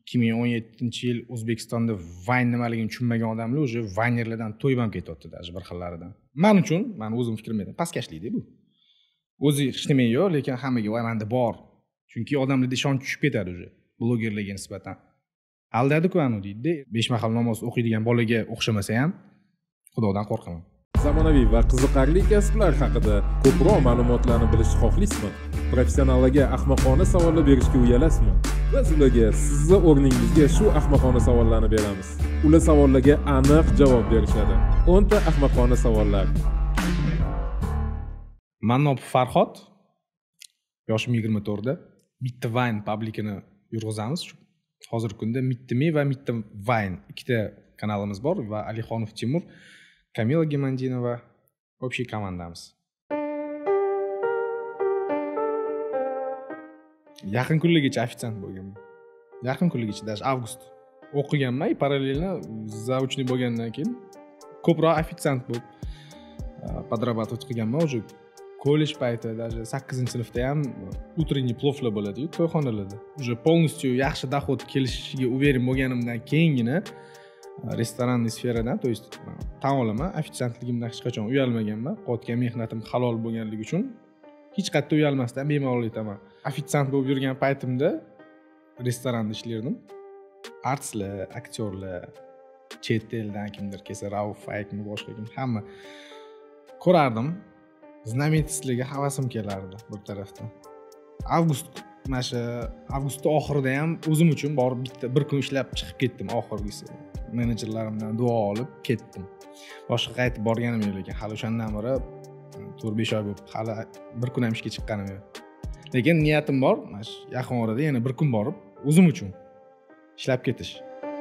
2017-yil O'zbekistonda Vine nimaligini tushunmagan odamlar уже Vinerlardan to'yib ham ketyapti, даже bir xillaridan. Men uchun, men o'zim fikrim aytaman, pastkashlikda bu. O'zi hech nima yo'q, lekin hammaga voy menda bor. Chunki odamlarda ishonch tushib ketadi уже blogerlarga nisbatan. Aldadi-ku anu deydi. 5 mahal namoz o'qiydigan bolaga o'xshamasa ham Xudodan qo'rqaman. Zamonaviy va qiziqarli kasblar haqida ko'proq ma'lumotlarni bilishni xohlaysizmi? Professionallarga ahmoqona savollar berishga uyalasizmi? Biz ularga sizni o'rningizga shu ahmoqona savollarni beramiz. Ular savollarga aniq javob berishadi. 10 ta ahmoqona savollar. Mannob Farhod, yoshim 24 da. Bitta Vine publikini yurg'izamiz. Hozirgi kunda Mittimi va Mitta Vine ikkita kanalimiz bor va Alixonov Timur, Kamila Gemandinova общий komandamiz. Yaqin kunlargacha ofitsiant bo'lganman. Yaqin kunlargacha, даже avgust o'qiganman, parallelno zaучный bo'lgandan keyin ko'proq ofitsiant bo'lib подрабатывать qilganman. Уже kollej payti, даже 8-sinfda ham утренний пловlar bo'ladi-yu, to'yxonalarda. Уже полностью yaxshi dohod kelishiga uverin bo'lganimdan keyingina restoranniy sferadan, то есть tan olaman, ofitsiantligimdan hech qachon uyalmaganman. Qotgan mehnatim halol bo'lganligi uchun hech qayerda uyalmasdan bemalol aytaman. Ofitsiant bo'lib yurgan paytimda restoranda ishlardim. Artistlar, aktyorlar, chet eldan kimdir kelsa, Rauf Faykmi, boshqa kim, hamma ko'rardim. Знаменитостlarga havasim kelardi bir tarafdan. Avgust oxirida ham o'zim uchun borib bir kun ishlab chiqib ketdim oxirgisi. Menejerlarimdan duo olib ketdim. Boshqa qaytib borganim yo'q, lekin hali o'shandan beri 4-5 oy bo'lib, hali bir kun ham ishga chiqqanim yo'q. Lekin niyatim bor, yaqin orada yana bir kun borib o'zim uchun ishlab ketish.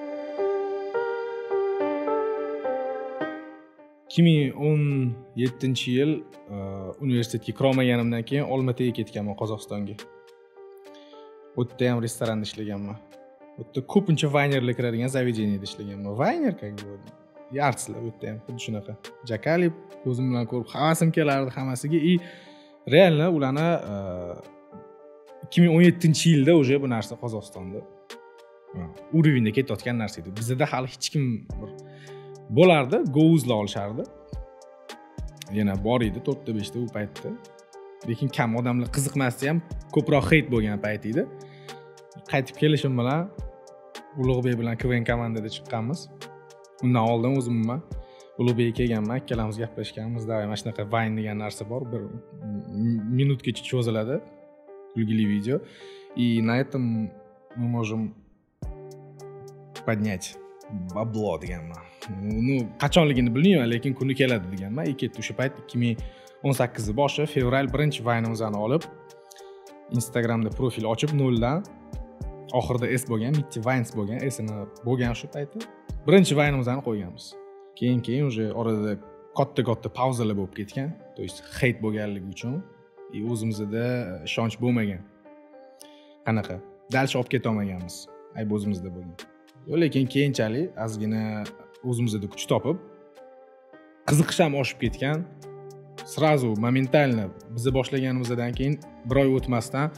2017-yil universitetga kirolmaganimdan keyin Olmaotaga ketganman, Qozog'istonga. U yerda ham restoranda ishlaganman. U yerda ko'pincha Vinerlar kiradigan zavedeniyaga ishlaganman. Viner как бы artistlar u yerda ham xuddi shunaqa. Jakali ko'zim bilan ko'rib havasim kelardi hammasiga. И реально ularni 2017-yilda уже bu narsa Qozog'istonda urovenda ketayotgan narsa edi. Bizda hali hech kim bo'lardi, go'uzla olishardi. Yana bor edi 4-5 ta u paytda. Lekin kam odamlar qiziqmasdi ham, ko'proq hate bo'lgan payt edi. Qaytib kelishim bilan Ulug'bek bilan KVN komandada chiqqanmiz. Undan oldin o'zimman Ulug'bek kelganman, ikkalamiz gaplashganmiz. Davay, mana shunaqa Vine degan narsa bor, 1 minutgacha cho'ziladi. Kulgili video. И на этом мы можем поднять boblo deganman. Qachonligini bilmayman, lekin kuni keladi deganman. Ketdi o'sha payt 2018 boshi fevral 1-Vine'imizni olib Instagramda profil ochib noldan oxirida S bo'lgan, Mitti Vines bo'lgan, S'ini bo'lgan shu paytda 1-Vine'imizni qo'yganmiz. Keyin уже orada katta pauzalar bo'lib ketgan, то есть hate bo'lganligi uchun o'zimizda ishonch bo'lmagan. Qanaqa? Dalcha olib keta olmaganmiz. Ayb o'zimizda bo'lgan. Lekin keyinchalik ozgina o'zimizda kuch topib, qiziqish ham oshib ketgan. Сразу моментально bizni boshlaganimizdan keyin bir oy o'tmasdan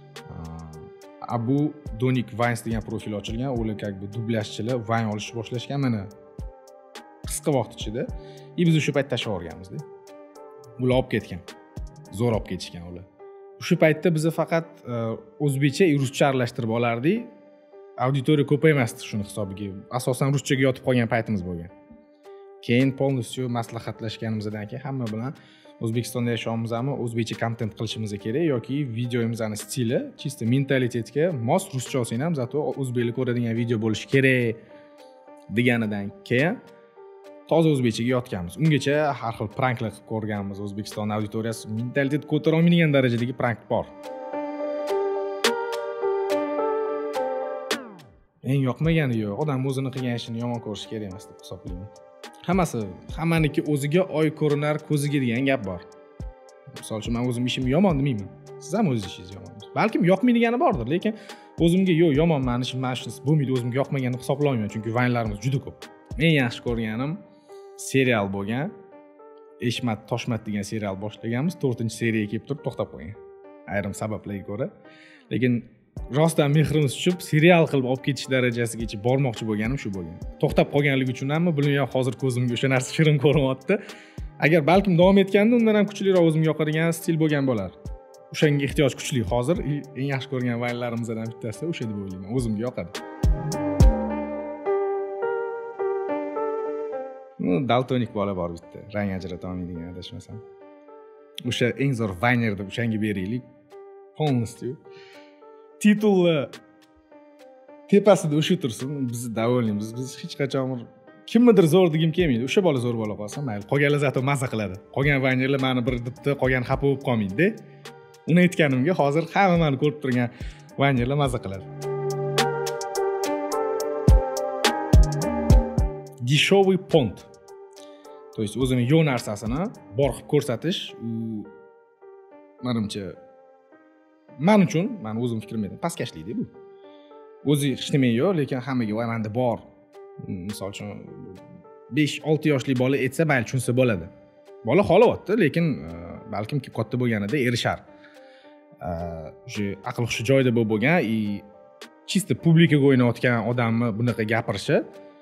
Abu Donik Vines degan profil ochilgan. Ular как бы dublyajchilar Vine olishni boshlashgan mana qisqa vaqt ichida. Biz o'sha payt tashlab yuborganmiz-da. Ular olib ketgan. Zo'r olib ketishgan ular. O'sha paytda biz faqat o'zbekcha va ruscha aralashtirib olardik. Auditoriya ko'paymasdi shuni hisobiga. Asosan ruschaga yotib qolgan paytimiz bo'lgan. Keyin polностью maslahatlashganimizdan keyin hamma bilan O'zbekistonda yashayapmizmi, o'zbekcha kontent qilishimiz kerak yoki videoyimizning stili чисто mentalitetga mos ruscha olsang ham zato o'zbeklar ko'radigan video bo'lishi kerak deganidan keyin toza o'zbekchaga yotganmiz. Ungacha har xil pranklar qilib ko'rganmiz. O'zbekiston auditoriyasi mentalitet ko'tara olmaydigan darajadagi prank bor. Eng yoqmagani yo'q. Odam o'zini qilgan ishini yomon ko'rish kerak emas deb hisoblayman. Hammaniki o'ziga oy ko'rinar ko'ziga degan gap bor. Misol uchun men o'zim ishim yomon demayman. Siz ham o'zingiz ishingiz yomon. Balkim yoqmaydigani bordir, lekin o'zimga yo'q, yomon meni ishim, mana shunisi bo'lmaydi, o'zimga yoqmaganini hisoblayman, chunki Vine'larimiz juda ko'p. Eng yaxshi ko'rganim serial bo'lgan. Eshmat Toshmat degan serial boshlaganmiz, 4-seriyaga kelib turib to'xtab qolgan. Ayrim sabablarga ko'ra. Lekin rostdan mehrimiz tushib serial qilib olib ketish darajasigacha bormoqchi bo'lganim shu bo'lgan. To'xtab qolganligi uchun hamma bilmayman, hozir ko'zimga o'sha narsa shirin ko'rinyapti. Agar balkim davom etganda undan ham kuchliroq o'zimga yoqadigan stil bo'lgan bo'lar. O'shanga ehtiyoj kuchli. Hozir eng yaxshi ko'rgan vaynlarimizdan bittasi o'sha deb o'ylayman. O'zimga yoqadi. Daltonik bola bor bitta. Rang ajrata olmaydigan adashmasam. O'sha eng zo'r vayner deb o'shanga beraylik. Полностью. Titulni tepasida o'sha tursin, biz davolaymiz. Biz hech qachon kimnidir zo'r degim kelmaydi. O'sha bola zo'r bo'la qolsa, mayli. Qolganlar zato maza qiladi. Qolgan vaynerlar meni bir debdi, qolgan xafa bo'lib qolmaydi-da. Uni aytganimga hozir hamma meni ko'rib turgan vaynerlar maza qiladi. Дешевый понт. То есть o'zini yo'q narsasini bor qilib ko'rsatish, u menimcha men uchun, men o'zim fikrimda pastkashlikda bu. O'zi hech nima yo'q, lekin hammaga voy menda bor. Misol uchun 5-6 yoshli bola aytsa, mayli tushunsa bo'ladi. Bola xohlayapti, lekin balkim katta bo'lganida erishar. O'sha aql hushi joyida bo'lgan, chista publikaga o'ynayotgan odamni bunaqa gapirishi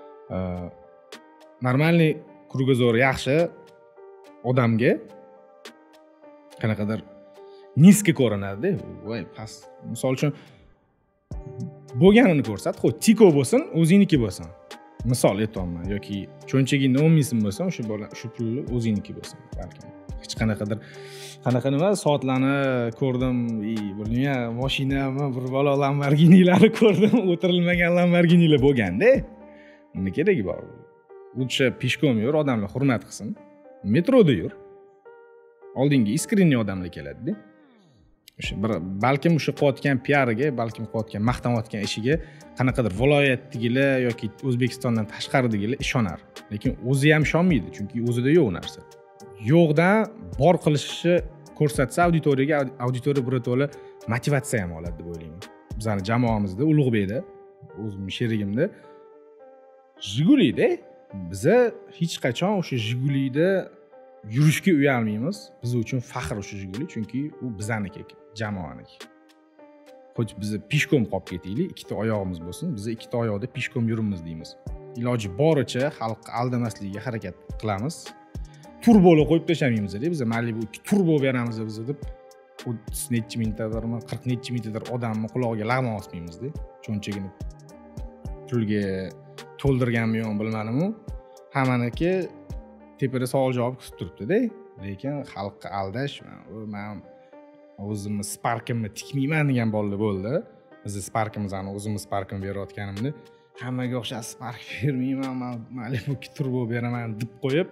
normalniy krugozo'r yaxshi odamga qanaqadir niska ko'rinadi-da. Voy, past. Misol uchun bo'lganini ko'rsat, xo'p, tiko bo'lsin, o'zingniki bo'lsin. Misol aytayapman, yoki cho'nchagingda 10 ming so'm bo'lsa, o'sha bola shu pulni o'zingniki bo'lsin, balki. Hech qanaqadir qanaqa nima soatlarni ko'rdim, bilmayman, mashinami, bir bola Lamborghinilarni ko'rdim, o'tirilmagan Lamborghinilar bo'lganda, nima keragi bor? Lutcha peshkom yur, odamlar hurmat qilsin. Metroda yur. Oldinga iskrenniy odamlar keladi-da. O'sha balkim o'sha qilayotgan PR-ga, balkim qilayotgan maqtanayotgan ishiga qanaqadir viloyatdagilar yoki O'zbekistondan tashqaridagilar ishonar. Lekin o'zi ham ishonmaydi, chunki o'zida yo'q narsa. Yo'qdan bor qilishni ko'rsatsa auditoriyaga, auditoriya birato'la motivatsiya ham oladi deb o'ylayman. Bizning jamoamizda Ulug'bekda, o'zim sherigimda Jiguli-da biza hech qachon o'sha Jigulida yurishga uyalmaymiz. Biz uchun faxr o'sha Jiguli, chunki u bizaniki, jamoaniki. Xo'sh, biz peshkom qolib ketaylik, ikkita oyog'imiz bo'lsin, biz ikkita oyoqda peshkom yurimiz deymiz. Iloji boricha xalqni aldamasligiga harakat qilamiz. Turboli qo'yib tashamaymiz-da, biz mayli bu turbo beramiz biz deb 30 necha mingtadirmi, 40 necha mingtadir odamni qulog'iga lag'mon osmaymiz-da. Cho'nchagini pulga to'ldirganmi yo'q bilmadim-u. Hammaniki tepada savol javob kutib turibdi-da. Lekin xalqni aldash, men o'zimni Sparkimni tikmayman degan bolalar bo'ldi. Biz Sparkimizni o'zimiz Sparkimni berayotganimda hammaga o'xshab Spark bermayman, men Malibu turbo beraman deb qo'yib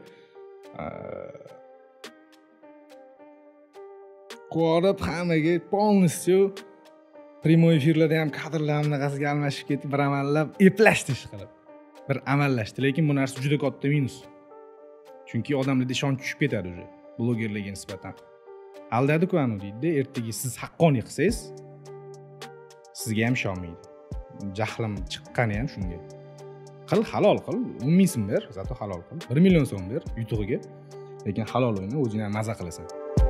qo'rib hammaga полностью primoy efirlarda ham kadrlarni qasiga almashib ketib, bir amallab eplashtish qilib bir amallashdi. Lekin bu narsa juda katta minus. Chunki odamlarda ishonch tushib ketadi o'sha blogerlarga nisbatan. Aldadi-ku anu deydi, ertaga siz haqqoniy qilsangiz sizga ham ishonmaydi. Jahlim chiqqani ham shunga. Qil, halol qil, 10 ming so'm ber, zato halol qil. 1 million so'm ber yutug'iga. Lekin halol o'yna, o'zing ham maza qilasan.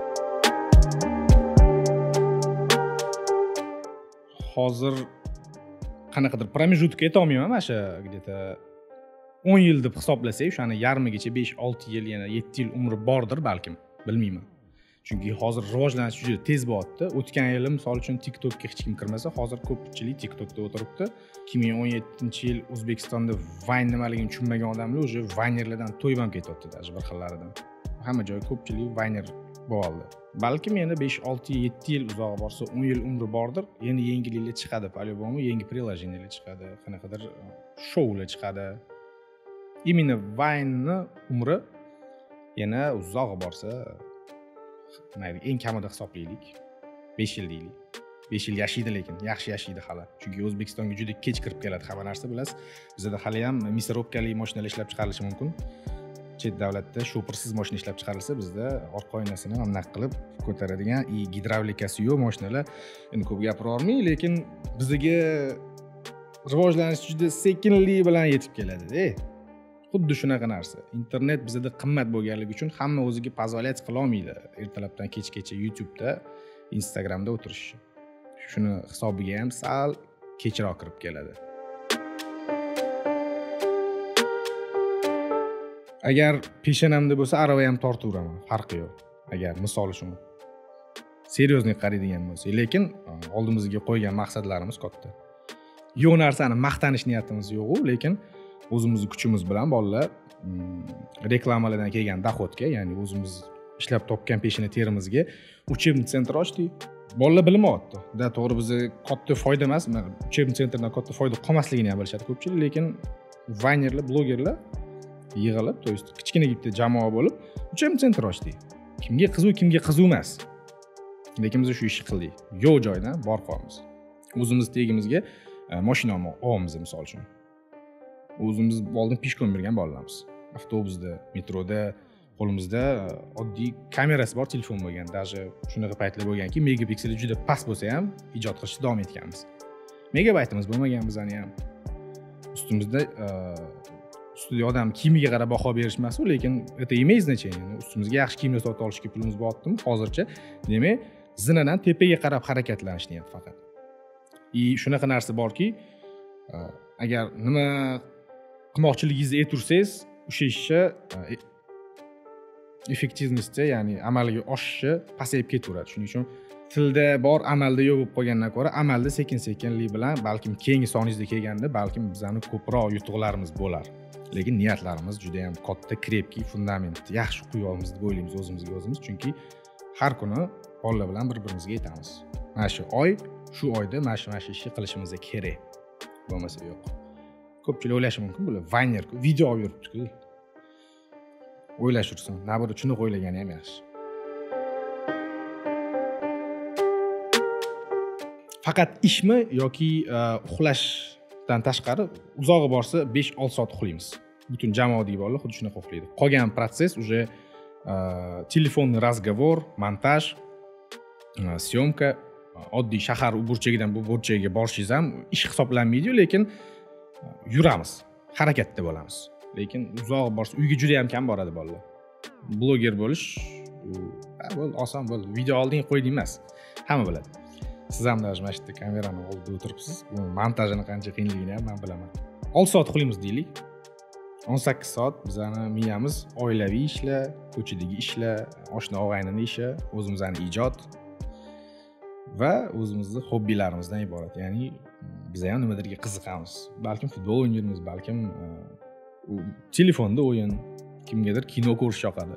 Hozir qanaqadir pромежутка ayta olmayman, mana shu где-то 10 yil deb hisoblasak, o'shani yarmigacha 5-6 yil, yana 7 yil umri bordir balkim, bilmayman. Chunki hozir rivojlanish juda tez bo'lyapti. O'tgan yil misol uchun TikTokka hech kim kirmasa, hozir ko'pchilik TikTokda o'tiribdi. 2017-yil O'zbekistonda Vine nimaligini tushunmagan odamlar o'sha Vinerlardan to'yib ham ketyapti, даже bir xillaridan. Hamma joy ko'pchilik Viner bo'ldi. Balkim yana 5-6-7 yil uzoq borsa, 10 yil umri bordir. Yana yangiliklar chiqadi, по-любому yangi приложениялар chiqadi, qanaqadir shoular chiqadi. Именно Vine'ni umri yana uzoq borsa, mayli eng kamida hisoblaylik 5 yil deylik. 5 yil yashaydi, lekin yaxshi yashaydi hali. Chunki O'zbekistonga juda kech kirib keladi hamma narsa, bilasiz. Bizda hali ham missirovkali mashinalar ishlab chiqarilishi mumkin. Chet davlatda shopirsiz mashina ishlab chiqarilsa, bizda orqa oynasini aniq qilib ko'taradigan gidravlikasi yo'q mashinalar. Endi ko'p gapira olmayman, lekin bizga rivojlanish juda sekinlik bilan yetib keladi-da. Xuddi shunaqa narsa. Internet bizda qimmat bo'lganligi uchun hamma o'ziga позволять qila olmaydi. Ertalabdan kechgacha YouTube'da, Instagram'da o'tirish. shuni hisobiga ham sal kechroq kirib keladi. Agar peshonamda bo'lsa, arava ham tortaveraman, farqi yo'q. Agar misol uchun seriozlik qaraydigan bo'lsak, lekin oldimizga qo'ygan maqsadlarimiz katta. Yo'q narsani maqtanish niyatimiz yo'q-ku, lekin o'zimizning kuchimiz bilan bolalar reklamalardan kelgan doxodga, ya'ni o'zimiz ishlab topgan peshona terimizga учебный sentr ochdik. Bolalar bilmayapti. Da to'g'ri bizga katta foyda emas, учебный sentrdan katta foyda qolmasligini ham bilishadi ko'pchilik, lekin vaynerlar, blogerlar yig'ilib, to есть kichkina bitta jamoa bo'lib, учебный sentr ochdik. Kimga qiziq emas. Lekin biz shu ishni qildik. Yo'q joydan bor qolamiz. O'zimiz tegimizga mashina olamiz misol uchun. O'zimiz oldin peshkom yurgan bolalarmiz. Avtobusda, metroda qo'limizda oddiy kamerasi bor telefon bo'lgan. Даже shunaqa paytlar bo'lganki, megapikseli juda past bo'lsa ham ijod qilishda davom etganmiz. Megabaytimiz bo'lmagan bizani ham. Ustimizda ustida odam kiyimiga qarab baho berishmas-ku, lekin это имеет значение. Ustimizga yaxshi kiyimlar sotib olishga pulimiz bo'lyaptimi? Hozircha, demak, zinadan tepaga qarab harakatlanishyapti faqat. Shunaqa narsa borki, agar nima qilmoqchiligingizni aytursangiz, o'sha ishni effektivnosti, ya'ni amalga oshishi pasayib ketaveradi. Shuning uchun tilda bor, amalda yo'q bo'lib qolgandan ko'ra, amalda sekin-sekinlik bilan, balkim keyingi soningizda kelganda, balkim bizning ko'proq yutuqlarimiz bo'lar. Lekin niyatlarimiz juda ham katta, krepki, fundamentni yaxshi qo'yamiz deb o'ylaymiz o'zimizga. Chunki har kuni bolalar bilan bir-birimizga aytamiz. Mana shu oyda mana shu ishni qilishimiz kerak. Bo'lmasa yo'q. Ko'pchilik o'ylashi mumkin, bular vayner-ku, video olib yuribdi-ku. O'ylashursin, nabirda shuni o'ylagani ham yaxshi. Faqat ishmi yoki uxlashdan tashqari uzog'i borsa 5-6 soat uxlaymiz. Butun jamoadagi bolalar xuddi shunaqa uxlaydi. Qolgan proses уже telefonный разговор, montaj, syomka, oddiy shahar u burchagidan bu burchaga borishingiz ham ish hisoblanmaydi, lekin yuramiz, harakatda bo'lamiz. Lekin uzoq borsa uyga juda ham kam boradi bolalar. Bloger bo'lish bo'l oson bo'ldi. Video olding qo'yding emas. Hamma biladi. Siz ham даже mana shu kamerani oldida o'tiribsiz. Bu montajini qancha qiyinligini ham men bilaman. 6 soat uxlaymiz deylik. 18 soat bizning miyamiz oilaviy ishlar, ko'chadagi ishlar, oshna og'aynining ishi, o'zimizning ijod va o'zimizning hobbilarimizdan iborat. Ya'ni biz ham nimadirga qiziqamiz. Balkim futbol o'ynaymiz, balkim telefonda o'yin, kimgadir kino ko'rish yoqadi.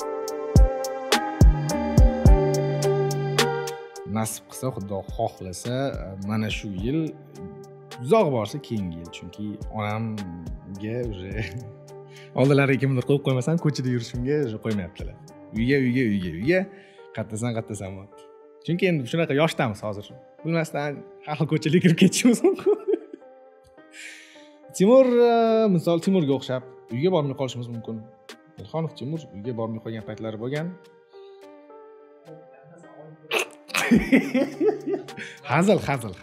Nasib qilsa, Xudo xohlasa, mana shu yil uzoq borsa keyingi yil, chunki onamga уже oldilariga kimdir qo'yib qo'ymasam, ko'chada yurishimga уже qo'ymayaptilar. Uyga, qattasan. Chunki endi shunaqa yoshdamiz hozir. Bilmasdan har xil ko'chaga kirib ketishimiz mumkin. Timurga o'xshab uyga bormay qolishimiz mumkin. Ilhonov Timur uyga bormay qolgan paytlari bo'lgan. Hazil.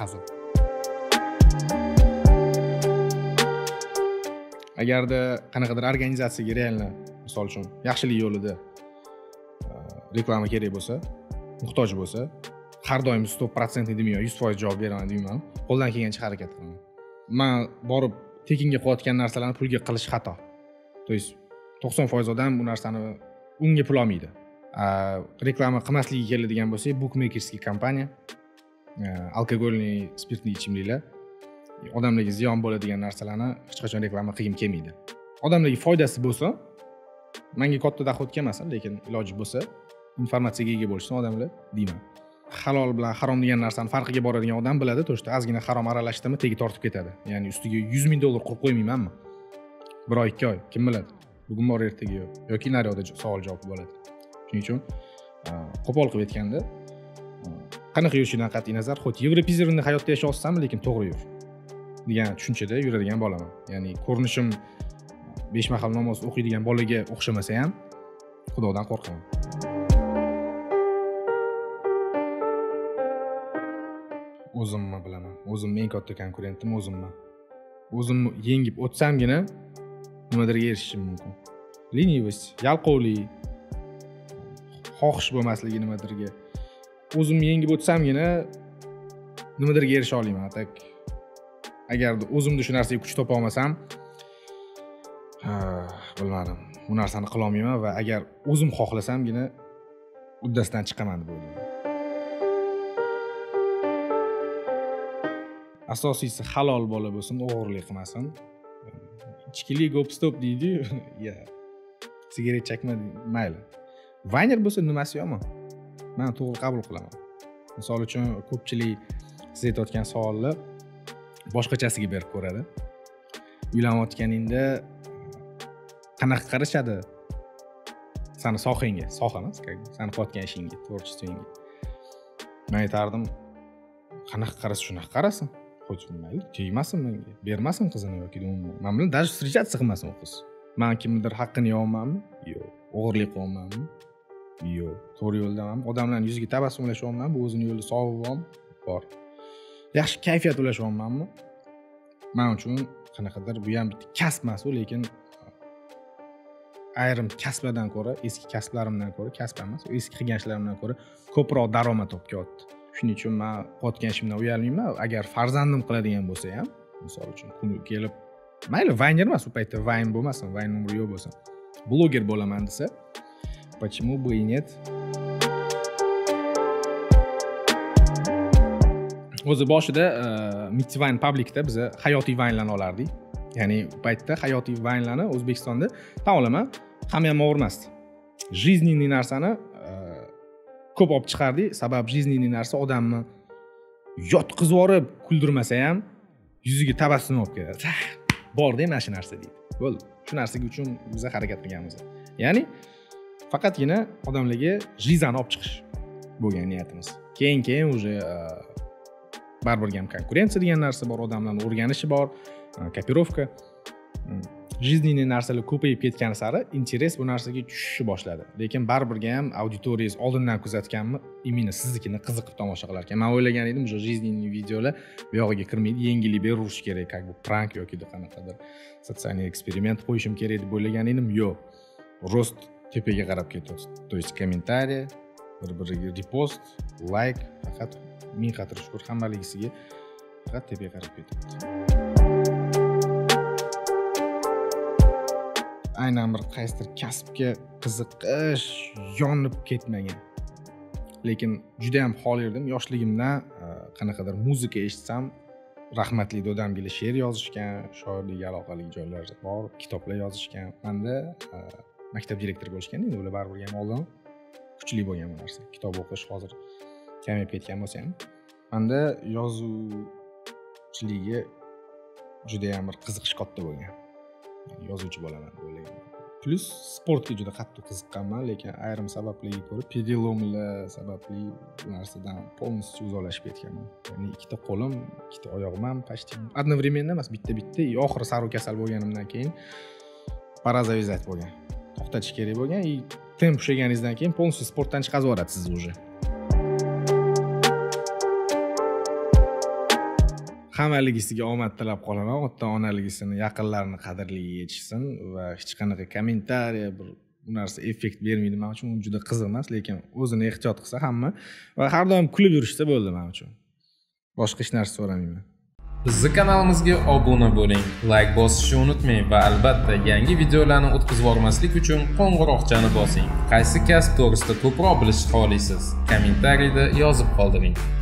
Agarda qanaqadir organizatsiyaga realni, misol uchun, yaxshilik yo'lida reklama kerak bo'lsa, muhtoj bo'lsa, har doim 100% demaman, 100% javob beraman deyman. Qo'ldan kelgancha harakat qilaman. Men borib tekinga qo'yotgan narsalarni pulga qilish xato. To есть 90% odam bu narsani unga pul olmaydi. Reklama qilmasligi keladigan bo'lsa, bookmakerskiy kompaniya, alkogolli, spirtli ichimliklar odamlarga ziyon bo'ladigan narsalarni hech qachon reklama qilgim kelmaydi. Odamlarga foydasi bo'lsa, menga katta doxod kelmasin, lekin iloji bo'lsa, informatsiyaga ega bo'lishsin odamlar deyman. Halol bilan harom degan narsani farqiga boradigan odam biladi, to'g'ri, ozgina harom aralashdimi, tegi tortib ketadi. Ya'ni ustiga $100,000 qo'yib qo'ymaymanmi? 1-2 oy, kim biladi? Bugun bor, ertaga yo'q. Yoki naryoqda savol-javob bo'ladi. Shuning uchun qo'pol qilib aytganda, qanaqa yurishidan qat'iy nazar, xuddi Yevropizirni hayotda yashayapsanmi, lekin to'g'ri yur degan tushunchada yuradigan bolaman. Ya'ni ko'rinishim 5 mahal namoz o'qiydigan bolaga o'xshamasa ham Xudodan qo'rqaman. O'zimni bilaman. O'zimning eng katta konkurentim o'zimman. O'zimni yengib o'tsamgina nimadirga erishishim mumkin. Lenivость, yalqovlik, xohish bo'lmasligi nimadirga. O'zimni yengib o'tsamgina nimadirga erisha olaman. Tak agar o'zimda shu narsaga kuch topa olmasam, bilmadim, bu narsani qila olmayman va agar o'zim xohlasamgina uddasidan chiqaman deb o'ylayman. Asosiysi halol bola bo'lsin, o'g'irlik qilmasin. Ichkilik gop stop deydi-yu. Ya. Sigaret chekma, mayli. Vayner bo'lsa nimasi yomon? Men to'g'ri qabul qilaman. Misol uchun ko'pchilik siz aytayotgan savolni boshqachasiga berib ko'radi. Uylanayotganingda qanaqa qarashadi? Sani sohangga, soha emas, sani qilayotgan ishingga, tvorчествоingga. Men aytardim, qanaqa qarasa shunaqa qarasin. Mayli, tegmasin menga, bermasin qizini yoki umuman. Men bilan даже встречаться qilmasin u qiz. Men kimnidir haqqini yo'qmanmi? Yo'q. O'g'irlik qilmanmi? Yo'q. To'g'ri yo'ldamanmi? Odamlarning yuziga tabassum ulashyapmanmi? Bu o'zini yo'lida sog'lig'im bor. Yaxshi kayfiyat ulashyapmanmi? Men uchun qanaqadir bu ham bitta kasb emas, lekin ayrim kasblardan ko'ra, eski kasblarimdan ko'ra, kasb emas, eski qilgan ishlarimdan ko'ra ko'proq daromad topyapti. Shuning uchun men qilayotgan ishimdan uyalmayman. Agar farzandim qiladigan bo'lsa ham, misol uchun kuni kelib, mayli Vayner emas, u paytda Vine bo'lmasin, Vine umri yo'q bo'lsin. Bloger bo'laman desa, почему бы и нет? O'zi boshida Mitvine Public'da biz hayotiy Vine'larni olardik. Ya'ni u paytda hayotiy Vine'larni O'zbekistonda taolama hamma ham o'g'irmasdi. Жизненный narsani ko'p olib chiqardik, sabab жизненный narsa odamni yotqizib yorib, kuldirmasa ham yuziga tabassum olib keladi. Bor-da mana shu narsa deydi. Bo'ldi. Shu narsaga uchun biz harakat qilganmiz. Ya'ni faqatgina odamlarga жизньni olib chiqish bo'lgan niyatimiz. Keyin уже baribir ham konkurensiya degan narsa bor, odamlarning o'rganishi bor, kopirovka. Жизненный narsalar ko'payib ketgan sari interes bu narsaga tushishni boshladi. Lekin baribir ham auditoriyangiz oldindan kuzatganmi, imini siznikini qiziqib tomosha qilar ekan. Men o'ylagan edim, o'sha жизненный videolar bu yog'iga kirmaydi, yengillik berilishi kerak, как бы prank yoki qanaqadir sotsial eksperiment qo'yishim kerak deb o'ylagan edim. Yo'q. Rost tepaga qarab ketyapti. То есть kommentariy, bir-biriga repost, like, faqat ming qatr shukr hammaligisiga faqat tepaga qarab ketyapti. Aynan bir qaysidir kasbga qiziqish yonib ketmagan. Lekin juda ham xoli edim. Yoshligimdan qanaqadir muzika eshitsam, rahmatli dadamga she'r yozishgan, shoirlikka aloqali joylar bor, kitoblar yozishgan. Menda maktab direktori bo'lishgan edi, ular baribir ham oldin kuchli bo'lgan bu narsa. Kitob o'qish hozir kamayib ketgan bo'lsa ham, menda yozuvchilikka juda ham bir qiziqish katta bo'lgan. Yozuvchi bo'laman deb o'ylagan. Plus sportga juda qattiq qiziqqanman, lekin ayrim sabablarga ko'ra pedilomlar sababli bu narsadan полностью uzoqlashib ketganman. Ya'ni ikkita qo'lim, ikkita oyog'im ham почти одновременно emas, bitta-bitta, oxiri sarov kasal bo'lganimdan keyin pora завязать bo'lgan. To'xtatish kerak bo'lgan, temp ushlaganingizdan keyin полностью sportdan chiqazib yuboradi sizni уже. Hammaligisiga omad tilab qolaman. Ota-onaligisini, yaqinlarini qadrligiga yetishsin va hech qanaqa kommentariy bir bu narsa effekt bermaydi men uchun. U juda qiziq emas, lekin o'zini ehtiyot qilsa hamma va har doim kulib yurishsa bo'ldi men uchun. Boshqa hech narsa so'ramayman. Bizning kanalimizga obuna bo'ling, like bosishni unutmang va albatta yangi videolarni o'tkazib yubormaslik uchun qo'ng'iroqchani bosing. Qaysi kasb to'g'risida ko'proq bilishni xohlaysiz? Kommentariyda yozib qoldiring.